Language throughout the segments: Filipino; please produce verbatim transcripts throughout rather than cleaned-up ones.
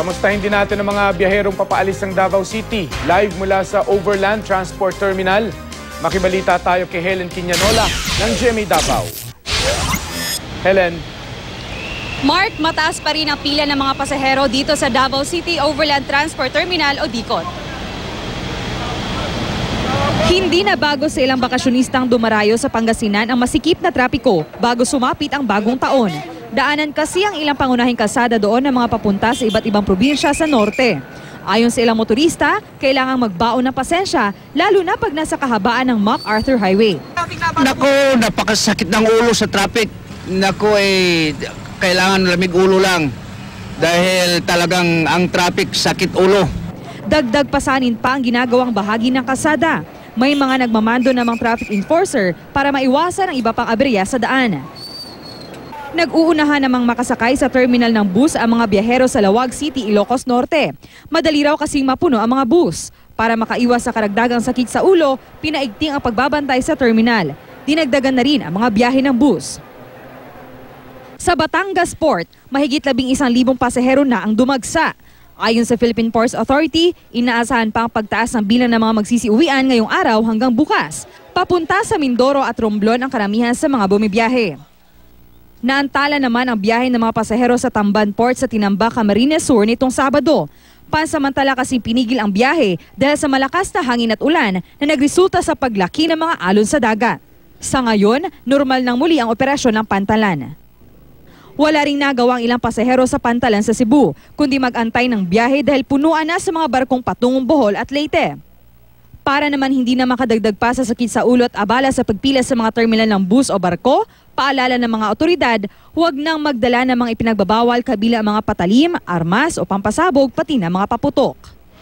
Kamustahin din natin ang mga biyaherong papaalis ng Davao City. Live mula sa Overland Transport Terminal. Makibalita tayo kay Helen Quiñanola ng G M A Davao. Helen. Mark, mataas pa rin ang pila ng mga pasahero dito sa Davao City Overland Transport Terminal o DICOT. Hindi na bago sa ilang bakasyonistang dumarayo sa Pangasinan ang masikip na trapiko bago sumapit ang bagong taon. Daanan kasi ang ilang pangunahing kalsada doon ng mga papunta sa iba't ibang probinsya sa norte. Ayon sa ilang motorista, kailangang magbaon ng pasensya lalo na pag nasa kahabaan ng MacArthur Highway. Nako, napakasakit ng ulo sa traffic. Nako, eh, kailangan lamig ulo lang dahil talagang ang traffic sakit ulo. Dagdag pasanin pa ang ginagawang bahagi ng kalsada. May mga nagmamando namang traffic enforcer para maiwasan ang iba pang aberya sa daan. Nag-uunahan namang makasakay sa terminal ng bus ang mga biyahero sa Lawag City, Ilocos Norte. Madali raw kasing mapuno ang mga bus. Para makaiwas sa karagdagang sakit sa ulo, pinaigting ang pagbabantay sa terminal. Dinagdagan na rin ang mga biyahe ng bus. Sa Batangas Port, mahigit labing isang libong pasahero na ang dumagsa. Ayon sa Philippine Ports Authority, inaasahan pa ang pagtaas ng bilang ng mga magsisiuwian ngayong araw hanggang bukas. Papunta sa Mindoro at Romblon ang karamihan sa mga bumibiyahe. Naantala naman ang biyahe ng mga pasahero sa Tamban Port sa Tinamba, Camarines Sur nitong Sabado. Pansamantala kasi pinigil ang biyahe dahil sa malakas na hangin at ulan na nagresulta sa paglaki ng mga alon sa dagat. Sa ngayon, normal nang muli ang operasyon ng Pantalan. Wala ring nagawang ilang pasahero sa Pantalan sa Cebu, kundi mag-antay ng biyahe dahil punuan na sa mga barkong patungong Bohol at Leyte. Para naman hindi na makadagdag pa sa sakit sa ulo at abala sa pagpila sa mga terminal ng bus o barko, paalala ng mga otoridad, huwag nang magdala ng mga ipinagbabawal kabila ang mga patalim, armas o pampasabog pati na mga paputok.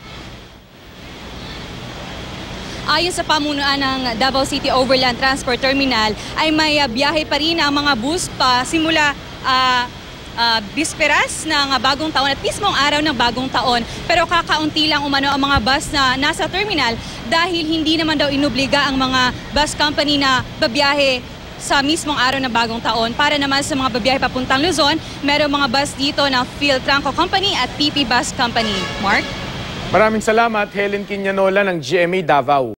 Ayon sa pamunuan ng Davao City Overland Transport Terminal ay may uh, biyahe pa rin ang mga bus pa simula uh, uh, bisperas ng bagong taon at mismong araw ng bagong taon. Pero kakaunti lang umano ang mga bus na nasa terminal dahil hindi naman daw inubliga ang mga bus company na babiyahe sa mismong araw ng bagong taon. Para naman sa mga babiyahe papuntang Luzon, merong mga bus dito ng Philtranco Company at P P Bus Company. Mark? Maraming salamat, Helen Quiñanola ng G M A Davao.